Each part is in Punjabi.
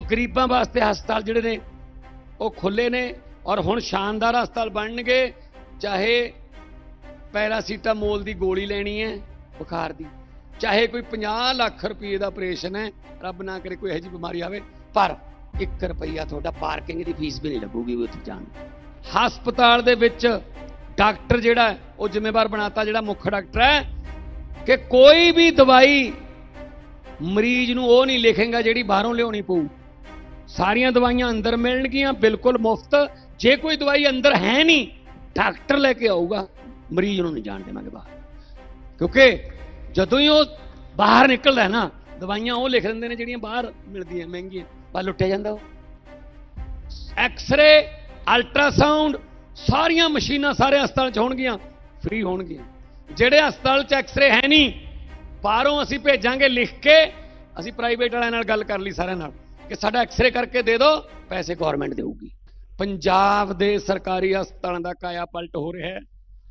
गरीबां वास्ते हस्पताल जिहड़े ने वो खुले ने और हुण शानदार हस्पताल बनणगे। चाहे पैरासीटामोल की गोली लैनी है बुखार की, चाहे कोई 50 लाख रुपये का ऑपरेशन है, रब ना करे कोई यही बीमारी आवे, पर 1 रुपया थोड़ा पार्किंग की फीस भी नहीं लगूगी उत्थे जाण। हस्पताल दे विच डॉक्टर जिहड़ा वो जिम्मेवार बनाता, जिहड़ा मुख्य डॉक्टर है कि कोई भी दवाई मरीज नूं वो नहीं लिखेगा जिहड़ी बाहरों लियाउणी पऊ। सारियां दवाइयां अंदर मिलणगियां बिल्कुल मुफ्त। जे कोई दवाई अंदर है नहीं, डॉक्टर लैके आऊगा, मरीज नूं नहीं जाण देवांगे बाहर। क्योंकि जदों ही वो बाहर निकलदा है ना, दवाइयां वो लिख दिंदे ने जिहड़ियां बाहर मिलदियां महंगियां, पर लुट्टिया जांदा वो। एक्सरे, अल्ट्रासाउंड, सारियां मशीनां सारे हस्पताल च होणगियां, फ्री होणगियां। जिहड़े हस्पताल च एक्सरे है नहीं, बाहरों असीं भेजांगे लिख के। असीं प्राइवेट वालिਆਂ ਨਾਲ ਗੱਲ कर ली सारिਆਂ ਨਾਲ कि साडा एक्सरे करके दे दो, पैसे गौरमेंट देऊगी। पंजाब दे सरकारी हस्पतालों का काया पलट हो रहा है।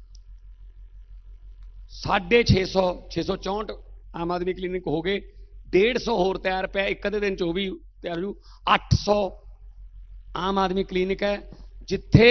664 आम आदमी क्लीनिक हो गए, 150 होर तैयार पे, एक अद्धे दिन 24 तैयार हो। 800 आम आदमी क्लीनिक है जिथे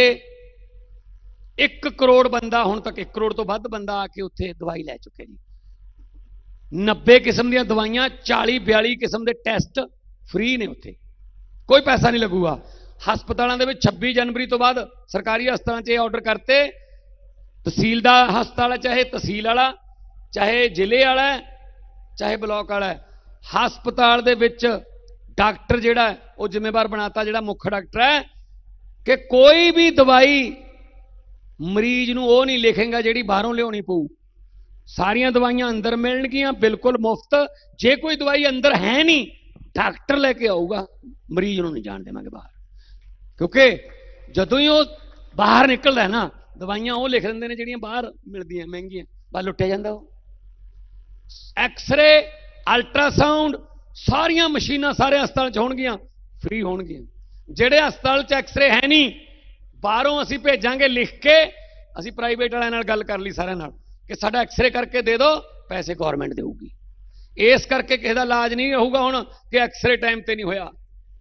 1 करोड़ बंदा, हुण तक 1 करोड़ तो वध बंदा आके उत्थे दवाई लै चुके जी। 90 किस्म दी दवाइयां, 40-42 किस्म के टेस्ट फ्री ने, उत्थे कोई पैसा नहीं लगूगा। हस्पतालों के 26 जनवरी तो बाद सरकारी हस्पतालों से ऑर्डर करते, तहसील का हस्पताल है, चाहे तहसील वाला, चाहे जिले वाला, चाहे ब्लॉक वाला, हस्पताल दे विच डॉक्टर जिहड़ा वो जिम्मेवार बनाता, जिहड़ा मुख्य डॉक्टर है कि कोई भी दवाई मरीज नूं वो नहीं लिखेगा जिहड़ी बाहरों लियाउणी पऊ। सारियां दवाइयां अंदर मिलणगियां बिल्कुल मुफ्त। जे कोई दवाई अंदर है नहीं, डॉक्टर लैके आऊगा, मरीज नूं नहीं जाण देवांगे बाहर। क्योंकि जदों ही वो बाहर निकलदा है ना, दवाइयां वो लिख दिंदे ने जिहड़ियां बाहर मिलदियां महंगियां, पर लुट्टिया जांदा वो। एक्सरे, अल्ट्रासाउंड, सारियां मशीनां सारे हस्पताल च होणगियां, फ्री होणगियां। जिहड़े हस्पताल च एक्सरे है नहीं, बाहरों असीं भेजांगे लिख के। असीं प्राइवेट वालिਆਂ ਨਾਲ ਗੱਲ कर ली सारिਆਂ ਨਾਲ कि साडा एक्सरे करके दे दो, पैसे गौरमेंट देऊगी। इस करके किसी का इलाज नहीं होगा हुण कि एक्सरे टाइम ते नहीं होया।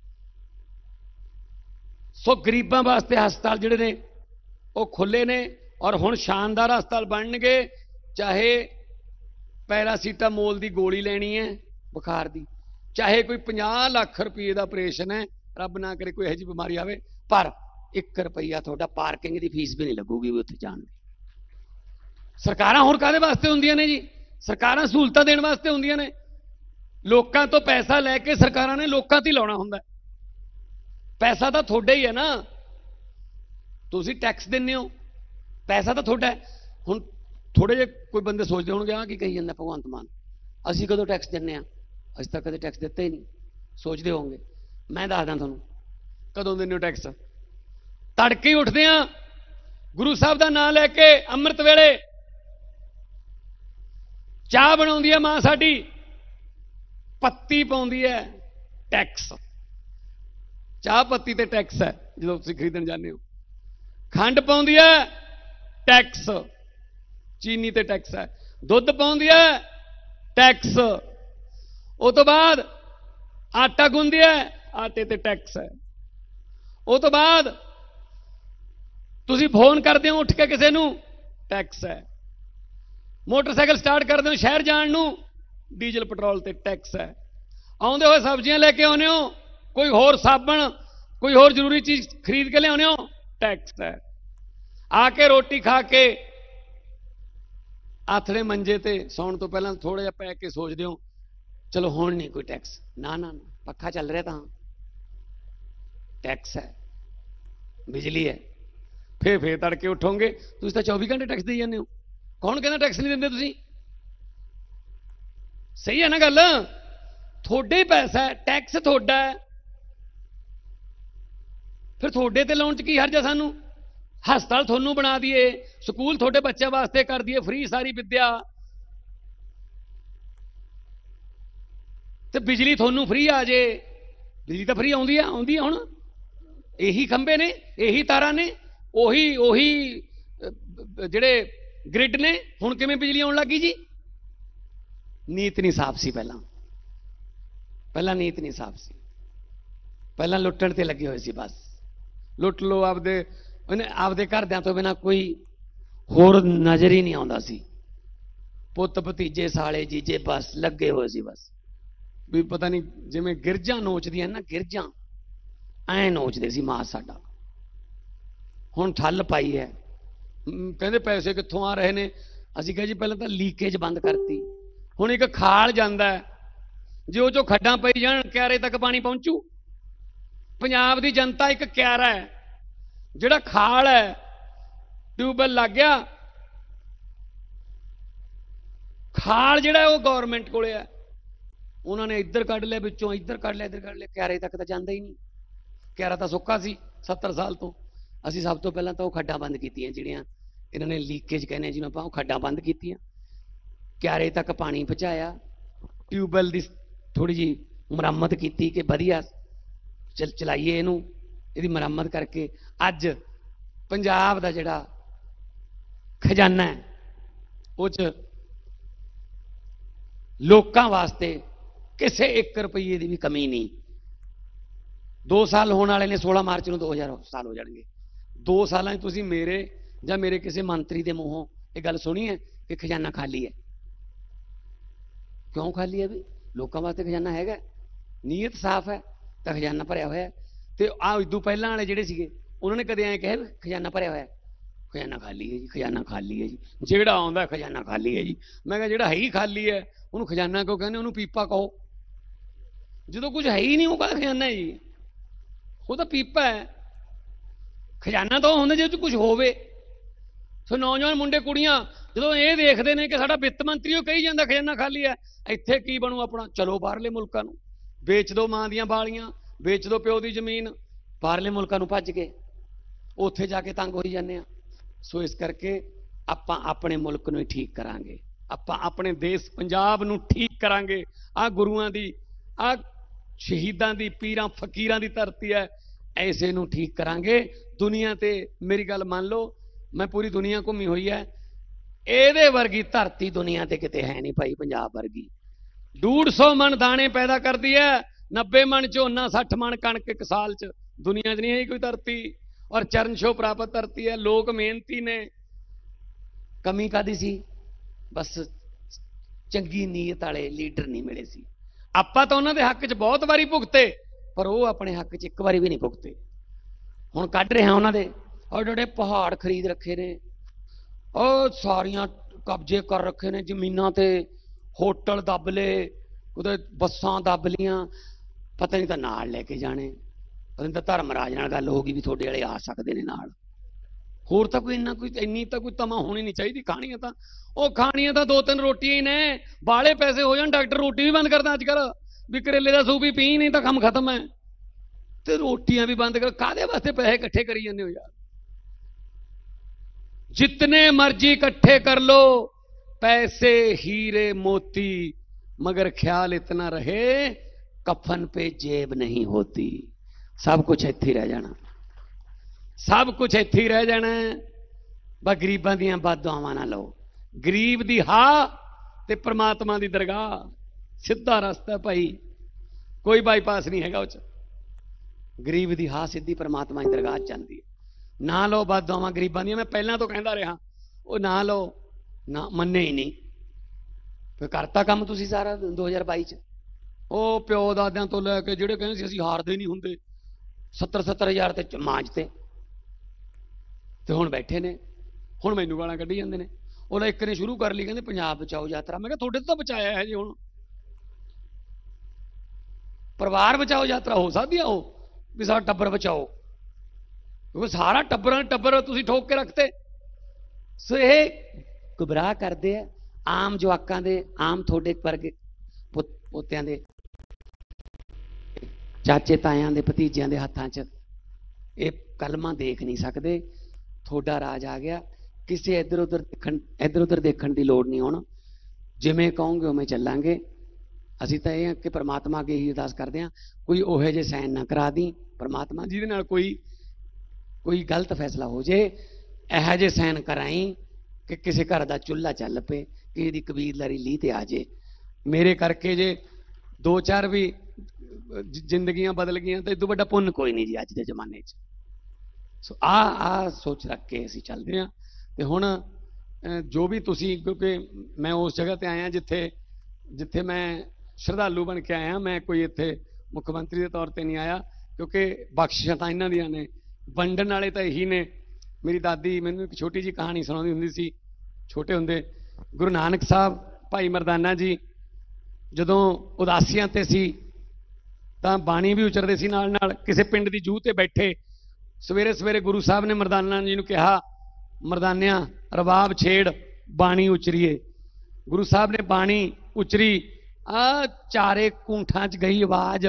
सो गरीबां वास्ते हस्पताल जिहड़े ने वो खुले ने और हुण शानदार हस्पताल बनणगे। चाहे पैरासीटामोल की गोली लैनी है बुखार की, चाहे कोई 50 लाख रुपये का ऑपरेशन है, रब ना करे कोई यही बीमारी आवे, पर 1 रुपया थोड़ा पार्किंग की फीस भी नहीं लगूगी उत्थे जाण दी। सरकारां होर काहदे वास्ते हुंदियां ने जी? सरकारां सहूलतां देण वास्ते हुंदियां ने। लोकां तो पैसा लैके सरकारां ने लोकां ते लाउणा हुंदा। पैसा तो थोड़ा ही है ना, तुसीं टैक्स दिंदे हो, पैसा तो थोड़ा है। हुण थोड़े जे कोई बंदे सोचते होणगे आ की कही जांदा भगवंत मान, असीं कदों टैक्स दिंदे आ? असीं तां कदे टैक्स दित्ता ही नहीं। सोचते होंगे, मैं दसदा तुहानूं कदों दिंदे हो टैक्स। तड़के ही उठदे आ, गुरु साहब का नाम लैके अमृत वेले चाह बनाउंदी है मां साडी, पत्ती पाउंदी है, टैक्स। चाह पत्ती ते टैक्स है जो तुसीं खरीदण जांदे हो। खंड पाउंदी है, टैक्स। चीनी ते टैक्स है। दुध पाउंदी है, टैक्स। उस तो बाद आटा गुंदी है, आटे ते टैक्स है। उस तो बाद तुसीं फोन करदे हो उठ के किसी नूं, टैक्स है। मोटरसाइकिल स्टार्ट करदे हो शहर जाण नूं, डीजल पेट्रोल ते टैक्स है। आउंदे होए सब्जियां लैके आउंदे हो, कोई होर साबण, कोई होर जरूरी चीज खरीद के लियाउने हो, टैक्स है। आके रोटी खा के आथड़े मंजे ते सौण तो पहला थोड़ा जिहा पै के सोचदे हो चलो हुण नहीं कोई टैक्स। ना ना ना, पक्खा चल रहा तां टैक्स है, बिजली है। फिर तड़के उठोगे, तुसीं तां 24 घंटे टैक्स देई जांदे हो। कौन कहना टैक्स नहीं दिंदे तुसीं? सही है ना गल? थोड़े ही पैसा है, टैक्स थोड़ा है, फिर थोड़े ते लाउण च की हर्ज है सानू? हस्पताल थोनू बना दिए, स्कूल थोड़े बच्चों वास्ते कर दिए फ्री सारी विद्या, ते बिजली थोनू फ्री आ जे। बिजली तो फ्री आउंदी है हुण, यही खंबे ने, यही तारा ने, ओही जिहड़े ग्रिड ने। हुण किवें बिजली आउण लगी जी? नीत नहीं साफ सी, पहला नीत नहीं साफ सी। ਪਹਿਲਾਂ ਲੁੱਟਣ ਤੇ ਲੱਗੇ ਹੋਏ ਸੀ। ਬਸ ਲੁੱਟ ਲੋ ਆਪਦੇ, ਉਹਨੇ ਆਪਦੇ ਘਰਦਿਆਂ ਤੋਂ ਬਿਨਾਂ ਕੋਈ ਹੋਰ ਨਜ਼ਰ ਹੀ ਨਹੀਂ ਆਉਂਦਾ ਸੀ। ਪੁੱਤ ਭਤੀਜੇ ਸਾਲੇ ਜੀਜੇ ਬਸ ਲੱਗੇ ਹੋਏ ਸੀ। ਬਸ ਵੀ ਪਤਾ ਨਹੀਂ ਜਿਵੇਂ ਗਿਰਜਾਂ ਨੋਚਦੀਆਂ ਨਾ, ਗਿਰਜਾਂ ਐ ਨੋਚਦੇ ਸੀ ਮਾਸ ਸਾਡਾ। ਹੁਣ ਠੱਲ ਪਾਈ ਹੈ। ਕਹਿੰਦੇ ਪੈਸੇ ਕਿੱਥੋਂ ਆ ਰਹੇ ਨੇ? ਅਸੀਂ ਕਿਹਾ ਜੀ ਪਹਿਲਾਂ ਤਾਂ ਲੀਕੇਜ ਬੰਦ ਕਰਤੀ। ਹੁਣ ਇੱਕ ਖਾਲ ਜਾਂਦਾ ਹੈ, ਜੇ ਉਹ ਚੋਂ ਖੱਡਾਂ ਪਈ ਜਾਣ ਕਿਆਰੇ ਤੱਕ ਪਾਣੀ ਪਹੁੰਚੂ? ਪੰਜਾਬ ਦੀ ਜਨਤਾ ਇੱਕ ਕਿਆਰਾ ਹੈ, ਜਿਹੜਾ ਖਾਲ ਹੈ, ਟਿਊਬਵੈਲ ਲੱਗ ਗਿਆ, ਖਾਲ ਜਿਹੜਾ ਉਹ ਗਵਰਨਮੈਂਟ ਕੋਲੇ ਹੈ। ਉਹਨਾਂ ਨੇ ਇੱਧਰ ਕੱਢ ਲਿਆ ਵਿੱਚੋਂ, ਇੱਧਰ ਕੱਢ ਲਿਆ, ਇੱਧਰ ਕੱਢ ਲਿਆ, ਕਿਆਰੇ ਤੱਕ ਤਾਂ ਜਾਂਦਾ ਹੀ ਨਹੀਂ। ਕਿਆਰਾ ਤਾਂ ਸੁੱਕਾ ਸੀ 70 ਸਾਲ ਤੋਂ। ਅਸੀਂ ਸਭ ਤੋਂ ਪਹਿਲਾਂ ਤਾਂ ਉਹ ਖੱਡਾਂ ਬੰਦ ਕੀਤੀਆਂ, ਜਿਹੜੀਆਂ ਇਹਨਾਂ ਨੇ ਲੀਕੇਜ ਕਹਿੰਦੇ ਜਿਹਨੂੰ ਆਪਾਂ, ਉਹ ਖੱਡਾਂ ਬੰਦ ਕੀਤੀਆਂ, ਕਿਆਰੇ ਤੱਕ ਪਾਣੀ ਪਹੁੰਚਾਇਆ, ਟਿਊਬਵੈਲ ਦੀ ਥੋੜੀ ਜਿਹੀ ਮੁਰੰਮਤ ਕੀਤੀ ਕਿ ਵਧੀਆ ਚਲਾਈਏ ਇਹਨੂੰ। ਇਹਦੀ ਮੁਰੰਮਤ ਕਰਕੇ ਅੱਜ ਪੰਜਾਬ ਦਾ ਜਿਹੜਾ ਖਜ਼ਾਨਾ ਹੈ ਉਹ 'ਚ ਲੋਕਾਂ ਵਾਸਤੇ ਕਿਸੇ 1 ਰੁਪਈਏ ਦੀ ਵੀ ਕਮੀ ਨਹੀਂ। 2 ਸਾਲ ਹੋਣ ਵਾਲੇ ਨੇ, 16 ਮਾਰਚ ਨੂੰ 2000 ਸਾਲ ਹੋ ਜਾਣਗੇ। 2 ਸਾਲਾਂ 'ਚ ਤੁਸੀਂ ਮੇਰੇ ਜਾਂ ਮੇਰੇ ਕਿਸੇ ਮੰਤਰੀ ਦੇ ਮੂੰਹੋਂ ਇਹ ਗੱਲ ਸੁਣੀ ਹੈ ਕਿ ਖਜ਼ਾਨਾ ਖਾਲੀ ਹੈ? ਕਿਉਂ ਖਾਲੀ ਹੈ? ਵੀ ਲੋਕਾਂ ਵਾਸਤੇ ਖਜ਼ਾਨਾ ਹੈਗਾ, ਨੀਅਤ ਸਾਫ਼ ਹੈ ਤਾਂ ਖਜ਼ਾਨਾ ਭਰਿਆ ਹੋਇਆ। ਤੇ ਆਹ ਇਦੋਂ ਪਹਿਲਾਂ ਵਾਲੇ ਜਿਹੜੇ ਸੀਗੇ ਉਹਨਾਂ ਨੇ ਕਦੇ ਐਂ ਕਿਹਾ ਖਜ਼ਾਨਾ ਭਰਿਆ ਹੋਇਆ? ਖਜ਼ਾਨਾ ਖਾਲੀ ਹੈ ਜੀ, ਖਜ਼ਾਨਾ ਖਾਲੀ ਹੈ ਜੀ, ਜਿਹੜਾ ਆਉਂਦਾ ਖਜ਼ਾਨਾ ਖਾਲੀ ਹੈ ਜੀ। ਮੈਂ ਕਿਹਾ ਜਿਹੜਾ ਹੈ ਹੀ ਖਾਲੀ ਹੈ ਉਹਨੂੰ ਖਜ਼ਾਨਾ ਕਿਉਂ ਕਹਿੰਦੇ? ਉਹਨੂੰ ਪੀਪਾ ਕਹੋ। ਜਦੋਂ ਕੁਝ ਹੈ ਹੀ ਨਹੀਂ ਉਹ ਕਹਿੰਦਾ ਖਜ਼ਾਨਾ ਹੈ ਜੀ, ਉਹ ਤਾਂ ਪੀਪਾ ਹੈ। ਖਜ਼ਾਨਾ ਤਾਂ ਹੁੰਦਾ ਜੇ ਕੁਝ ਹੋਵੇ। ਸੋ ਨੌਜਵਾਨ ਮੁੰਡੇ ਕੁੜੀਆਂ ਜਦੋਂ ਇਹ ਦੇਖਦੇ ਨੇ ਕਿ ਸਾਡਾ ਵਿੱਤ ਮੰਤਰੀ ਉਹ ਕਹੀ ਜਾਂਦਾ ਖਜ਼ਾਨਾ ਖਾਲੀ ਹੈ, ਇੱਥੇ ਕੀ ਬਣੂ ਆਪਣਾ? ਚਲੋ ਬਾਹਰਲੇ ਮੁਲਕਾਂ ਨੂੰ ਵੇਚ ਦਿਓ, ਮਾਂ ਦੀਆਂ ਬਾਲੀਆਂ ਵੇਚ ਦਿਓ, ਪਿਓ ਦੀ ਜ਼ਮੀਨ, ਬਾਹਰਲੇ ਮੁਲਕਾਂ ਨੂੰ ਭੱਜ ਕੇ ਉੱਥੇ ਜਾ ਕੇ ਤੰਗ ਹੋਈ ਜਾਂਦੇ ਆ। ਸੋ ਇਸ ਕਰਕੇ ਆਪਾਂ ਆਪਣੇ ਮੁਲਕ ਨੂੰ ਹੀ ਠੀਕ ਕਰਾਂਗੇ, ਆਪਾਂ ਆਪਣੇ ਦੇਸ਼ ਪੰਜਾਬ ਨੂੰ ਠੀਕ ਕਰਾਂਗੇ। ਆਹ ਗੁਰੂਆਂ ਦੀ, ਆਹ ਸ਼ਹੀਦਾਂ ਦੀ, ਪੀਰਾਂ ਫਕੀਰਾਂ ਦੀ ਧਰਤੀ ਹੈ, ਐਸੇ ਨੂੰ ਠੀਕ ਕਰਾਂਗੇ। ਦੁਨੀਆ ਤੇ ਮੇਰੀ ਗੱਲ ਮੰਨ ਲਓ, ਮੈਂ ਪੂਰੀ ਦੁਨੀਆ ਘੁੰਮੀ ਹੋਈ ਹੈ, ਇਹਦੇ ਵਰਗੀ ਧਰਤੀ ਦੁਨੀਆ ਤੇ ਕਿਤੇ ਹੈ ਨਹੀਂ ਭਾਈ। ਪੰਜਾਬ ਵਰਗੀ 150 ਮਣ ਦਾਣੇ ਪੈਦਾ ਕਰਦੀ ਹੈ, 90 ਮਣ ਝੋਨਾ, 60 ਮਣ ਕਣਕ ਇੱਕ ਸਾਲ 'ਚ। ਦੁਨੀਆ 'ਚ ਨਹੀਂ ਹੈ ਕੋਈ ਧਰਤੀ, ਔਰ ਚਰਨ ਛੋਹ ਪ੍ਰਾਪਤ ਧਰਤੀ ਹੈ। ਲੋਕ ਮਿਹਨਤੀ ਨੇ, ਕਮੀ ਕਾਦੀ ਸੀ? ਬਸ ਚੰਗੀ ਨੀਅਤ ਵਾਲੇ ਲੀਡਰ ਨਹੀਂ ਮਿਲੇ ਸੀ। ਆਪਾਂ ਤਾਂ ਉਹਨਾਂ ਦੇ ਹੱਕ 'ਚ ਬਹੁਤ ਵਾਰੀ ਭੁਗਤੇ, ਪਰ ਉਹ ਆਪਣੇ ਹੱਕ 'ਚ ਇੱਕ ਵਾਰੀ ਵੀ ਨਹੀਂ ਭੁਗਤੇ। ਹੁਣ ਕੱਢ ਰਹੇ ਹਾਂ ਉਹਨਾਂ ਦੇ, ਔਰ ਜਿਹੜੇ ਪਹਾੜ ਖਰੀਦ ਰੱਖੇ ਨੇ, ਉਹ ਸਾਰੀਆਂ ਕਬਜ਼ੇ ਕਰ ਰੱਖੇ ਨੇ ਜ਼ਮੀਨਾਂ ਤੇ, ਹੋਟਲ ਦੱਬ ਲਏ, ਉਹਦੇ ਬੱਸਾਂ ਦੱਬ ਲੀਆਂ, ਪਤਾ ਨਹੀਂ ਤਾਂ ਨਾਲ ਲੈ ਕੇ ਜਾਣੇ, ਪਤਾ ਨਹੀਂ ਤਾਂ ਧਰਮਰਾਜ ਨਾਲ ਗੱਲ ਹੋ ਗਈ ਵੀ ਤੁਹਾਡੇ ਵਾਲੇ ਆ ਸਕਦੇ ਨੇ ਨਾਲ। ਹੋਰ ਤਾਂ ਕੋਈ ਇੰਨੀ ਤਾਂ ਕੋਈ ਤਮਾ ਹੋਣੀ ਨਹੀਂ ਚਾਹੀਦੀ। ਖਾਣੀਆਂ ਤਾਂ ਉਹ ਖਾਣੀਆਂ ਤਾਂ 2-3 ਰੋਟੀਆਂ ਹੀ ਨੇ, ਬਾਲੇ ਪੈਸੇ ਹੋ ਜਾਣ ਡਾਕਟਰ ਰੋਟੀ ਵੀ ਬੰਦ ਕਰਦਾ ਅੱਜ ਕੱਲ, ਵੀ ਕਰੇਲੇ ਦਾ ਸੂਪ ਹੀ ਪੀ ਨਹੀਂ ਤਾਂ ਕੰਮ ਖਤਮ ਹੈ, ਤੇ ਰੋਟੀਆਂ ਵੀ ਬੰਦ ਕਰ। ਕਾਹਦੇ ਵਾਸਤੇ ਪੈਸੇ ਇਕੱਠੇ ਕਰੀ ਜਾਂਦੇ ਹੋ ਯਾਰ? जितने मर्जी इकट्ठे कर लो पैसे हीरे मोती, मगर ख्याल इतना रहे कफन पे जेब नहीं होती। सब कुछ इत्थे रह जाना, सब कुछ इत्थे रह जाना। बस गरीबां दियां बददुआवां ना लो। गरीब दी हा ते परमात्मा दी दरगाह, सीधा रास्ता भाई, कोई बाईपास नहीं हैगा। गरीब दी हा सीधी परमात्मा दी दरगाह चलती है। ना लो बददुआवां गरीबां ਦੀਆਂ। मैं पहला तो कहता रहा ਉਹ ना लो, ना ਮੰਨੇ ही नहीं। ਫਿਰ ਕਰਤਾ ਕੰਮ ਤੁਸੀਂ ਸਾਰਾ 2022 ਚ। ਉਹ ਪਿਓ ਦਾਦਿਆਂ ਤੋਂ ਲੈ ਕੇ ਜਿਹੜੇ ਕਹਿੰਦੇ ਸੀ ਅਸੀਂ ਹਾਰਦੇ ਨਹੀਂ ਹੁੰਦੇ, 70-70 ਹਜ਼ਾਰ ਤੇ ਮਾਂਜਤੇ, ਤੇ ਹੁਣ ਬੈਠੇ ਨੇ, ਹੁਣ ਮੈਨੂੰ ਗਾਲਾਂ ਕੱਢੀ ਜਾਂਦੇ ਨੇ। ਉਹਦਾ ਇੱਕ ਨੇ ਸ਼ੁਰੂ ਕਰ ਲਈ, ਕਹਿੰਦੇ ਪੰਜਾਬ ਬਚਾਓ ਯਾਤਰਾ। ਮੈਂ ਕਿਹਾ ਤੁਹਾਡੇ ਤੋਂ ਤਾਂ ਬਚਾਇਆ ਹੈ ਜੀ, ਹੁਣ ਪਰਿਵਾਰ ਬਚਾਓ ਯਾਤਰਾ ਹੋ ਸਕਦੀ ਆ ਉਹ, ਵੀ ਸਾਡਾ ਟੱਬਰ ਬਚਾਓ, ਕਿਉਂਕਿ ਸਾਰਾ ਟੱਬਰ ਤੁਸੀਂ ਠੋਕ ਕੇ ਰੱਖਤੇ। ਸੋ ਇਹ ਗੁਬਰਾਹ ਕਰਦੇ ਆ ਆਮ ਜਵਾਕਾਂ ਦੇ, ਆਮ ਤੁਹਾਡੇ ਵਰਗੇ ਪੋਤਿਆਂ ਦੇ, ਚਾਚੇ ਤਾਇਆਂ ਦੇ, ਭਤੀਜਿਆਂ ਦੇ ਹੱਥਾਂ 'ਚ ਇਹ ਕਲਮਾਂ ਦੇਖ ਨਹੀਂ ਸਕਦੇ। ਤੁਹਾਡਾ ਰਾਜ ਆ ਗਿਆ, ਕਿਸੇ ਇੱਧਰ ਉੱਧਰ ਦੇਖਣ ਦੀ ਲੋੜ ਨਹੀਂ। ਹੁਣ ਜਿਵੇਂ ਕਹੋਗੇ ਉਵੇਂ ਚੱਲਾਂਗੇ। ਅਸੀਂ ਤਾਂ ਇਹ ਕਿ ਪਰਮਾਤਮਾ ਅੱਗੇ ਹੀ ਅਰਦਾਸ ਕਰਦੇ ਹਾਂ, ਕੋਈ ਉਹੋ ਜਿਹੇ ਸਾਈਨ ਨਾ ਕਰਾ ਦੀ ਪਰਮਾਤਮਾ ਜਿਹਦੇ ਨਾਲ ਕੋਈ ਗਲਤ ਫੈਸਲਾ ਹੋ ਜੇ। ਇਹੋ ਜਿਹੇ ਸਾਈਨ ਕਰਾਈ ਕਿ ਕਿਸੇ ਘਰ ਦਾ ਚੁੱਲ੍ਹਾ ਚੱਲ ਪਏ, ਕਿਸੇ ਦੀ ਕਬੀਲਦਾਰੀ ਲੀਹ ਤੇ ਆ ਜੇ। ਮੇਰੇ ਕਰਕੇ ਜੇ 2-4 ਵੀ ਜ਼ਿੰਦਗੀਆਂ ਬਦਲ ਗਈਆਂ ਤਾਂ ਇਦੋਂ ਵੱਡਾ ਪੁੰਨ ਕੋਈ ਨਹੀਂ ਜੀ ਅੱਜ ਦੇ ਜ਼ਮਾਨੇ 'ਚ। ਸੋ ਆ ਸੋਚ ਰੱਖ ਕੇ ਅਸੀਂ ਚੱਲਦੇ ਹਾਂ। ਤੇ ਹੁਣ ਜੋ ਵੀ ਤੁਸੀਂ, ਕਿਉਂਕਿ ਮੈਂ ਉਸ ਜਗ੍ਹਾ ਤੇ ਆਇਆ ਜਿੱਥੇ ਮੈਂ ਸ਼ਰਧਾਲੂ ਬਣ ਕੇ ਆਇਆ, ਮੈਂ ਕੋਈ ਇੱਥੇ ਮੁੱਖ ਮੰਤਰੀ ਦੇ ਤੌਰ ਤੇ ਨਹੀਂ ਆਇਆ, ਕਿਉਂਕਿ ਬਖਸ਼ਿਸ਼ਾਂ ਤਾਂ ਇਹਨਾਂ ਦੀਆਂ ਨੇ, ਵੰਡਣ ਵਾਲੇ ਤਾਂ ਇਹੀ ਨੇ। ਮੇਰੀ ਦਾਦੀ ਮੈਨੂੰ ਇੱਕ ਛੋਟੀ ਜਿਹੀ ਕਹਾਣੀ ਸੁਣਾਉਂਦੀ ਹੁੰਦੀ ਸੀ ਛੋਟੇ ਹੁੰਦੇ। ਗੁਰੂ ਨਾਨਕ ਸਾਹਿਬ, ਭਾਈ ਮਰਦਾਨਾ ਜੀ ਜਦੋਂ ਉਦਾਸੀਆਂ ਤੇ ਸੀ ਤਾਂ ਬਾਣੀ ਵੀ ਉਚਰਦੇ ਸੀ ਨਾਲ ਨਾਲ। ਕਿਸੇ ਪਿੰਡ ਦੀ ਜੂਹ ਤੇ ਬੈਠੇ, ਸਵੇਰੇ ਸਵੇਰੇ ਗੁਰੂ ਸਾਹਿਬ ਨੇ ਮਰਦਾਨਾ ਜੀ ਨੂੰ ਕਿਹਾ, ਮਰਦਾਨਿਆਂ ਰਬਾਬ ਛੇੜ, ਬਾਣੀ ਉਚਰੀਏ। ਗੁਰੂ ਸਾਹਿਬ ਨੇ ਬਾਣੀ ਉਚਰੀ, ਚਾਰੇ ਕੂੰਠਾਂ 'ਚ ਗਈ ਆਵਾਜ਼,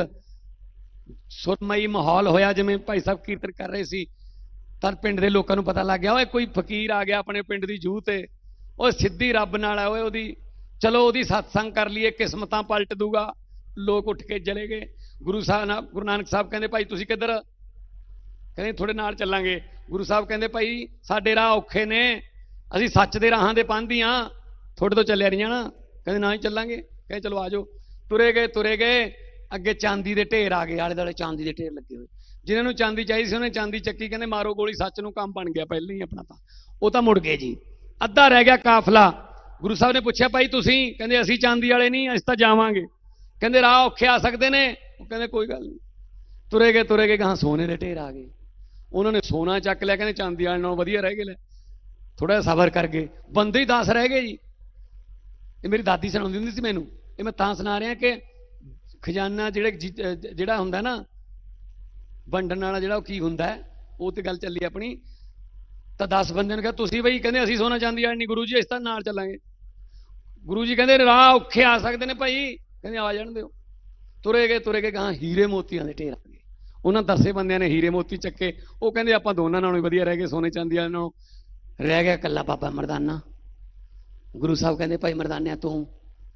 ਸੁਰਮਈ ਮਾਹੌਲ ਹੋਇਆ, ਜਿਵੇਂ ਭਾਈ ਸਾਹਿਬ ਕੀਰਤਨ ਕਰ ਰਹੇ ਸੀ। ਤਦ ਪਿੰਡ ਦੇ ਲੋਕਾਂ ਨੂੰ ਪਤਾ ਲੱਗ ਗਿਆ, ਓਏ ਕੋਈ ਫਕੀਰ ਆ ਗਿਆ ਆਪਣੇ ਪਿੰਡ ਦੀ ਜੂਹ ਤੇ, ਉਹ ਸਿੱਧੀ ਰੱਬ ਨਾਲ ਹੈ ਓਏ ਉਹਦੀ, ਚਲੋ ਉਹਦੀ ਸਤਸੰਗ ਕਰ ਲਈਏ, ਕਿਸਮਤਾਂ ਪਲਟ ਦੂਗਾ। ਲੋਕ ਉੱਠ ਕੇ ਚਲੇ ਗਏ। ਗੁਰੂ ਨਾਨਕ ਸਾਹਿਬ ਕਹਿੰਦੇ, ਭਾਈ ਤੁਸੀਂ ਕਿੱਧਰ? ਕਹਿੰਦੇ ਤੁਹਾਡੇ ਨਾਲ ਚੱਲਾਂਗੇ। ਗੁਰੂ ਸਾਹਿਬ ਕਹਿੰਦੇ, ਭਾਈ ਸਾਡੇ ਰਾਹ ਔਖੇ ਨੇ, ਅਸੀਂ ਸੱਚ ਦੇ ਰਾਹਾਂ ਦੇ ਪਾਂਧੀ ਹਾਂ, ਤੁਹਾਡੇ ਤੋਂ ਚੱਲਿਆ ਨਹੀਂ ਜਾਣਾ। ਕਹਿੰਦੇ ਨਾ ਹੀ ਚੱਲਾਂਗੇ। ਕਹਿੰਦੇ ਚਲੋ ਆ ਜਾਓ। ਤੁਰੇ ਗਏ, ਅੱਗੇ ਚਾਂਦੀ ਦੇ ਢੇਰ ਆ ਗਏ, ਆਲੇ ਦੁਆਲੇ ਚਾਂਦੀ ਦੇ ਢੇਰ ਲੱਗੇ ਹੋਏ। ਜਿਨ੍ਹਾਂ ਨੂੰ ਚਾਂਦੀ ਚਾਹੀਦੀ ਸੀ ਉਹਨੇ ਚਾਂਦੀ ਚੱਕੀ, ਕਹਿੰਦੇ ਮਾਰੋ ਗੋਲੀ, ਸੱਚ ਨੂੰ ਕੰਮ ਬਣ ਗਿਆ ਪਹਿਲਾਂ ਹੀ ਆਪਣਾ। ਤਾਂ ਉਹ ਤਾਂ ਮੁੜ ਗਏ ਜੀ, ਅੱਧਾ ਰਹਿ ਗਿਆ ਕਾਫਲਾ। ਗੁਰੂ ਸਾਹਿਬ ਨੇ ਪੁੱਛਿਆ, ਭਾਈ ਤੁਸੀਂ? ਕਹਿੰਦੇ ਅਸੀਂ ਚਾਂਦੀ ਵਾਲੇ ਨਹੀਂ, ਅਸੀਂ ਤਾਂ ਜਾਵਾਂਗੇ। ਕਹਿੰਦੇ ਰਾਹ ਔਖੇ ਆ ਸਕਦੇ ਨੇ। ਉਹ ਕਹਿੰਦੇ ਕੋਈ ਗੱਲ ਨਹੀਂ। ਤੁਰੇ ਗਏ, ਗਾਹਾਂ ਸੋਨੇ ਦੇ ਢੇਰ ਆ ਗਏ। ਉਹਨਾਂ ਨੇ ਸੋਨਾ ਚੱਕ ਲਿਆ, ਕਹਿੰਦੇ ਚਾਂਦੀ ਵਾਲੇ ਨਾਲੋਂ ਵਧੀਆ ਰਹਿ ਗਏ। ਲੈ ਥੋੜਾ ਜਿਹਾ ਸਬਰ ਕਰ ਗਏ, ਬੰਦੇ ਹੀ 10 ਰਹਿ ਗਏ ਜੀ। ਇਹ ਮੇਰੀ ਦਾਦੀ ਸੁਣਾਉਂਦੀ ਹੁੰਦੀ ਸੀ ਮੈਨੂੰ। ਇਹ ਮੈਂ ਤਾਂ ਸੁਣਾ ਰਿਹਾ ਕਿ ਖਜ਼ਾਨਾ ਜਿਹੜਾ ਹੁੰਦਾ ਨਾ ਵੰਡਣ ਵਾਲਾ, ਜਿਹੜਾ ਉਹ ਕੀ ਹੁੰਦਾ ਹੈ, ਉਹ ਤੇ ਗੱਲ ਚੱਲੀ ਆਪਣੀ। ਤਾਂ 10 ਬੰਦਿਆਂ ਨੇ ਕਿਹਾ ਤੁਸੀਂ ਬਈ? ਕਹਿੰਦੇ ਅਸੀਂ ਸੋਨਾ ਚਾਂਦੀ ਵਾਲੇ ਨਹੀਂ ਗੁਰੂ ਜੀ, ਅਸੀਂ ਤਾਂ ਨਾਲ ਚੱਲਾਂਗੇ। ਗੁਰੂ ਜੀ ਕਹਿੰਦੇ ਰਾਹ ਔਖੇ ਆ ਸਕਦੇ ਨੇ ਭਾਈ। ਕਹਿੰਦੇ ਆ ਜਾਣ ਦਿਓ। ਤੁਰੇ ਗਏ, ਗਾਹਾਂ ਹੀਰੇ ਮੋਤੀਆਂ ਦੇ ਢੇਰ ਆ ਗਏ। ਉਹਨਾਂ 10 ਬੰਦਿਆਂ ਨੇ ਹੀਰੇ ਮੋਤੀ ਚੱਕੇ। ਉਹ ਕਹਿੰਦੇ ਆਪਾਂ ਦੋਨਾਂ ਨਾਲੋਂ ਹੀ ਵਧੀਆ ਰਹਿ ਗਏ, ਸੋਨੇ ਚਾਂਦੀ ਵਾਲੇ ਨਾਲੋਂ। ਰਹਿ ਗਿਆ ਇਕੱਲਾ ਬਾਬਾ ਮਰਦਾਨਾ। ਗੁਰੂ ਸਾਹਿਬ ਕਹਿੰਦੇ, ਭਾਈ ਮਰਦਾਨਿਆ ਤੂੰ?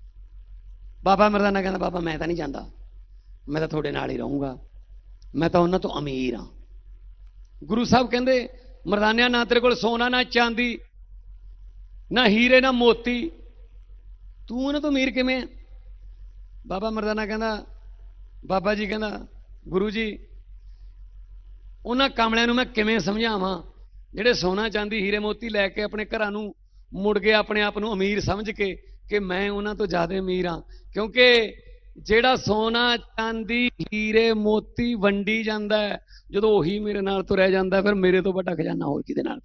ਬਾਬਾ ਮਰਦਾਨਾ ਕਹਿੰਦਾ, ਬਾਬਾ ਮੈਂ ਤਾਂ ਨਹੀਂ ਜਾਂਦਾ, ਮੈਂ ਤਾਂ ਤੁਹਾਡੇ ਨਾਲ ਹੀ ਰਹੂੰਗਾ, ਮੈਂ ਤਾਂ ਉਹਨਾਂ ਤੋਂ ਅਮੀਰ ਹਾਂ। ਗੁਰੂ ਸਾਹਿਬ ਕਹਿੰਦੇ, ਮਰਦਾਨਿਆ ਨਾ ਤੇਰੇ ਕੋਲ ਸੋਨਾ ਨਾ ਚਾਂਦੀ ਨਾ ਹੀਰੇ ਨਾ ਮੋਤੀ, ਤੂੰ ਉਹਨਾਂ ਤੋਂ ਅਮੀਰ ਕਿਵੇਂ? ਬਾਬਾ ਮਰਦਾਨਾ ਕਹਿੰਦਾ, ਬਾਬਾ ਜੀ ਕਹਿੰਦਾ, ਗੁਰੂ ਜੀ ਉਹਨਾਂ ਕਾਮਲਿਆਂ ਨੂੰ ਮੈਂ ਕਿਵੇਂ ਸਮਝਾਵਾਂ ਜਿਹੜੇ ਸੋਨਾ ਚਾਂਦੀ ਹੀਰੇ ਮੋਤੀ ਲੈ ਕੇ ਆਪਣੇ ਘਰਾਂ ਨੂੰ ਮੁੜ ਗਏ, ਆਪਣੇ ਆਪ ਨੂੰ ਅਮੀਰ ਸਮਝ ਕੇ ਕਿ ਮੈਂ ਉਹਨਾਂ ਤੋਂ ਜ਼ਿਆਦਾ ਅਮੀਰ ਹਾਂ। ਕਿਉਂਕਿ ਜਿਹੜਾ ਸੋਨਾ ਚਾਂਦੀ ਹੀਰੇ ਮੋਤੀ ਵੰਡੀ ਜਾਂਦਾ ਹੈ, ਜਦੋਂ ਉਹੀ ਮੇਰੇ ਨਾਲ ਤੁਰਿਆ ਜਾਂਦਾ, ਫਿਰ ਮੇਰੇ ਤੋਂ ਵੱਡਾ ਖਜ਼ਾਨਾ ਹੋਰ ਕਿਹਦੇ ਨਾਲ?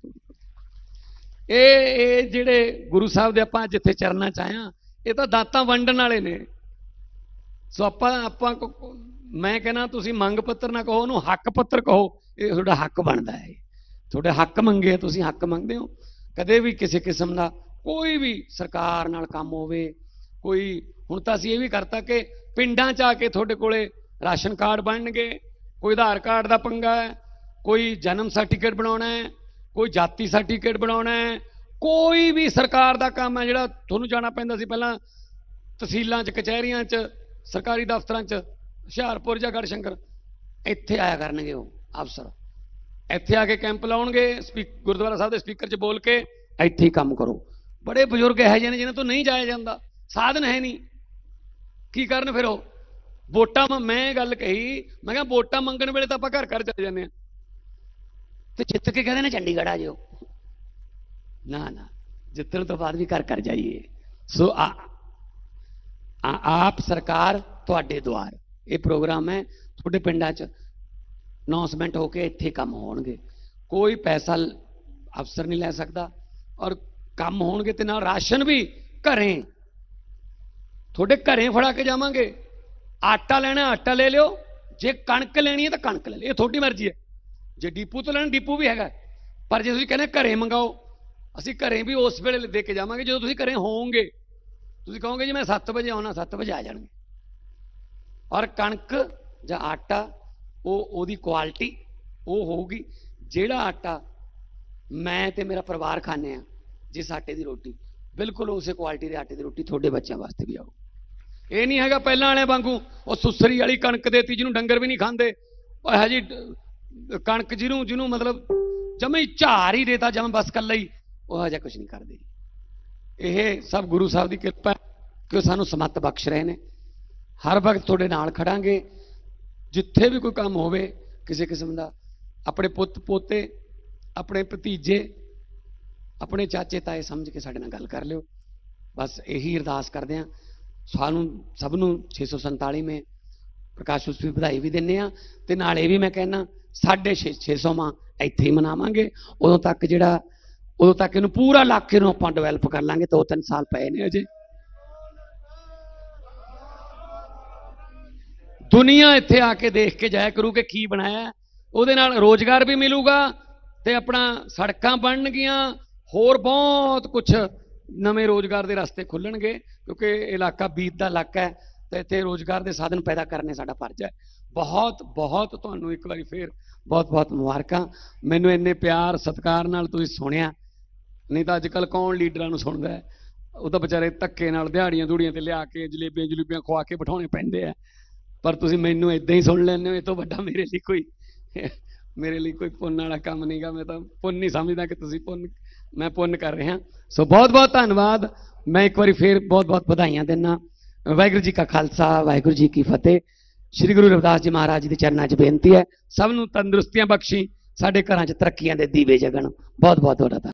ਇਹ ਜਿਹੜੇ ਗੁਰੂ ਸਾਹਿਬ ਦੇ ਆਪਾਂ ਜਿੱਥੇ ਚਰਨਾਂ 'ਚ ਆਇਆ, ਇਹ ਤਾਂ ਦਾਤਾਂ ਵੰਡਣ ਵਾਲੇ ਨੇ। ਸੋ ਆਪਾਂ ਮੈਂ ਕਹਿੰਦਾ ਤੁਸੀਂ ਮੰਗ ਪੱਤਰ ਨਾ ਕਹੋ, ਉਹਨੂੰ ਹੱਕ ਪੱਤਰ ਕਹੋ। ਇਹ ਤੁਹਾਡਾ ਹੱਕ ਬਣਦਾ ਹੈ, ਤੁਹਾਡੇ ਹੱਕ ਮੰਗੇ, ਤੁਸੀਂ ਹੱਕ ਮੰਗਦੇ ਹੋ। ਕਦੇ ਵੀ ਕਿਸੇ ਕਿਸਮ ਦਾ ਕੋਈ ਵੀ ਸਰਕਾਰ ਨਾਲ ਕੰਮ ਹੋਵੇ, ਕੋਈ ਹੁਣ ਤਾਂ ਅਸੀਂ ਇਹ ਵੀ ਕਰਤਾ ਕਿ ਪਿੰਡਾਂ 'ਚ ਆ ਕੇ ਤੁਹਾਡੇ ਕੋਲੇ ਰਾਸ਼ਨ ਕਾਰਡ ਬਣਨਗੇ, ਕੋਈ ਆਧਾਰ ਕਾਰਡ ਦਾ ਪੰਗਾ ਹੈ, ਕੋਈ ਜਨਮ ਸਰਟੀਫਿਕੇਟ ਬਣਾਉਣਾ ਹੈ, ਕੋਈ ਜਾਤੀ ਸਰਟੀਫਿਕੇਟ ਬਣਾਉਣਾ ਹੈ, ਕੋਈ ਵੀ ਸਰਕਾਰ ਦਾ ਕੰਮ ਹੈ ਜਿਹੜਾ ਤੁਹਾਨੂੰ ਜਾਣਾ ਪੈਂਦਾ ਸੀ ਪਹਿਲਾਂ ਤਹਿਸੀਲਾਂ 'ਚ, ਕਚਹਿਰੀਆਂ 'ਚ, ਸਰਕਾਰੀ ਦਫ਼ਤਰਾਂ 'ਚ, ਹੁਸ਼ਿਆਰਪੁਰ ਜਾਂ ਗੜਸ਼ੰਕਰ, ਇੱਥੇ ਆਇਆ ਕਰਨਗੇ ਉਹ ਅਫਸਰ। ਇੱਥੇ ਆ ਕੇ ਕੈਂਪ ਲਾਉਣਗੇ, ਗੁਰਦੁਆਰਾ ਸਾਹਿਬ ਦੇ ਸਪੀਕਰ 'ਚ ਬੋਲ ਕੇ ਇੱਥੇ ਹੀ ਕੰਮ ਕਰੋ। ਬੜੇ ਬਜ਼ੁਰਗ ਇਹੋ ਜਿਹੇ ਨੇ ਜਿਹਨਾਂ ਤੋਂ ਨਹੀਂ ਜਾਇਆ ਜਾਂਦਾ, ਸਾਧਨ ਹੈ ਨਹੀਂ, ਕੀ ਕਰਨ ਫਿਰ ਉਹ? ਵੋਟਾਂ ਮੈਂ ਗੱਲ ਕਹੀ, ਮੈਂ ਕਿਹਾ ਵੋਟਾਂ ਮੰਗਣ ਵੇਲੇ ਤਾਂ ਆਪਾਂ ਘਰ ਘਰ ਚਲੇ ਜਾਂਦੇ ਹਾਂ ਤੇ ਜਿੱਤ ਕੇ ਕਹਿੰਦੇ ਨੇ ਚੰਡੀਗੜ੍ਹ ਆ ਜਾਓ। ਨਾ ਜਿੱਤਣ ਤੋਂ ਬਾਅਦ ਵੀ ਘਰ ਘਰ ਜਾਈਏ। ਸੋ ਆਪ ਸਰਕਾਰ ਤੁਹਾਡੇ ਦੁਆਰ, ਇਹ ਪ੍ਰੋਗਰਾਮ ਹੈ। ਤੁਹਾਡੇ ਪਿੰਡਾਂ 'ਚ ਅਨਾਉਂਸਮੈਂਟ ਹੋ ਕੇ ਇੱਥੇ ਕੰਮ ਹੋਣਗੇ, ਕੋਈ ਪੈਸਾ ਅਫਸਰ ਨਹੀਂ ਲੈ ਸਕਦਾ, ਔਰ ਕੰਮ ਹੋਣਗੇ ਤੇ ਨਾਲ ਰਾਸ਼ਨ ਵੀ ਘਰੇ, ਤੁਹਾਡੇ ਘਰੇ ਫੜਾ ਕੇ ਜਾਵਾਂਗੇ। ਆਟਾ ਲੈਣਾ ਆਟਾ ਲੈ ਲਿਓ, ਜੇ ਕਣਕ ਲੈਣੀ ਹੈ ਤਾਂ ਕਣਕ ਲੈ ਲਿਓ, ਇਹ ਤੁਹਾਡੀ ਮਰਜ਼ੀ ਹੈ। ਜੇ ਡੀਪੂ ਤੋਂ ਲੈਣਾ ਡੀਪੂ ਵੀ ਹੈਗਾ, ਪਰ ਜੇ ਤੁਸੀਂ ਕਹਿੰਦੇ ਘਰੇ ਮੰਗਾਓ, ਅਸੀਂ ਘਰੇ ਵੀ ਉਸ ਵੇਲੇ ਦੇ ਕੇ ਜਾਵਾਂਗੇ ਜਦੋਂ ਤੁਸੀਂ ਘਰੇ ਹੋਵੋਗੇ। ਤੁਸੀਂ ਕਹੋਗੇ ਜੀ ਮੈਂ 7 ਵਜੇ ਆਉਣਾ, 7 ਵਜੇ ਆ ਜਾਣਗੇ। ਔਰ ਕਣਕ ਜਾਂ ਆਟਾ ਉਹਦੀ ਕੁਆਲਿਟੀ ਉਹ ਹੋਊਗੀ, ਜਿਹੜਾ ਆਟਾ ਮੈਂ ਤੇ ਮੇਰਾ ਪਰਿਵਾਰ ਖਾਂਦੇ ਹਾਂ, ਜਿਸ ਆਟੇ ਦੀ ਰੋਟੀ, ਬਿਲਕੁਲ ਉਸੇ ਕੁਆਲਿਟੀ ਦੇ ਆਟੇ ਦੀ ਰੋਟੀ ਤੁਹਾਡੇ ਬੱਚਿਆਂ ਵਾਸਤੇ ਵੀ ਆਊ। ਇਹ ਨਹੀਂ ਹੈਗਾ ਪਹਿਲਾਂ ਵਾਲਿਆਂ ਵਾਂਗੂ ਉਹ ਸੁਸਰੀ ਵਾਲੀ ਕਣਕ ਦੇਤੀ ਜਿਹਨੂੰ ਡੰਗਰ ਵੀ ਨਹੀਂ ਖਾਂਦੇ, ਉਹ ਹੈ ਜੀ ਕਣਕ ਜਿਹਨੂੰ ਮਤਲਬ ਜਮੇ ਹੀ ਝਾਰ ਹੀ ਦੇਤਾ, ਜਮ ਬਸ ਕੱਲਾ ਹੀ, ਉਹ ਜਿਹਾ ਕੁਝ ਨਹੀਂ ਕਰਦੇ। ਇਹ ਸਭ ਗੁਰੂ ਸਾਹਿਬ ਦੀ ਕਿਰਪਾ ਕਿ ਉਹ ਸਾਨੂੰ ਸਮੱਤ ਬਖਸ਼ ਰਹੇ ਨੇ। हर वक्त तुहाडे नाल खड़ांगे। जिथे भी कोई काम होवे किसी किस्म का, अपने पुत पोते, अपने भतीजे, अपने चाचे ताए समझ के साडे नाल गल कर लिओ। बस यही अरदास करदे हां। सानू सब नूं 647वें प्रकाश उत्सव की बधाई भी दिंदे हां ते नाल इह भी मैं कहना 650वां ਇੱਥੇ ही मनावांगे। उदों तक जिहड़ा उदों तक इहनूं पूरा इलाके नूं आपां डिवेलप कर लांगे। 2-3 साल पए ने अजे। दुनिया इत्थे आके देख के जाया करू कि की बनाया, उहदे नाल रोजगार भी मिलूगा ते अपना सड़कां बनणगीਆਂ, होर बहुत कुछ नवे रोजगार के रास्ते खुलणगे, क्योंकि इलाका बीत का इलाका है तो इत्थे रोजगार के साधन पैदा करने साडा फर्ज है। बहुत बहुत तुहानूं एक बार फिर बहुत बहुत मुबारकां। मैनूं इन्ने प्यार सत्कार नाल तुसीं सुणिया, नहीं तो अजकल कौन लीडरां नूं सुणदा है। वो तो बेचारे धक्के नाल दिहाड़ियां दुड़ियां ते लिया के जलेबियां जलूबियां खुआ के बिठाउणे पैंदे आ, पर तुसीं मैनूं इदां ही सुण लैंदे हो। इह तों वड्डा मेरे लिए कोई पुण्य वाला काम नहीं गा। मैं तो पुण्य नहीं समझदा कि तुसीं पुण्य, मैं पुण्य कर रहा। सो बहुत बहुत धन्यवाद। मैं एक बार फिर बहुत बहुत बधाइयां देना। वाहिगुरू जी का खालसा, वाहिगुरू जी की फतेह। श्री गुरु रविदास जी महाराज जी के चरणों च बेनती है, सब नूं तंदुरुस्तियां बख्शी, साडे घरां च तरक्कियां दे दीवे जगण। बहुत बहुत धन्यवाद।